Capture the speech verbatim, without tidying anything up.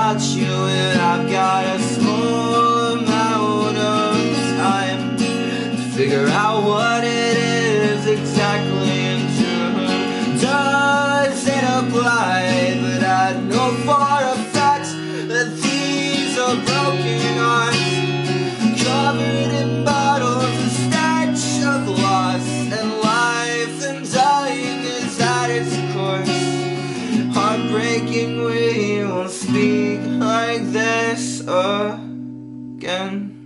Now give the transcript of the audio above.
about you, and I've got a small amount of time to figure out what it is exactly in turn doesn't apply. But I know for a fact that these are broken hearts covered in bottles, a stench of loss, and life and dying is at its course. Heartbreaking we won't speak like this again.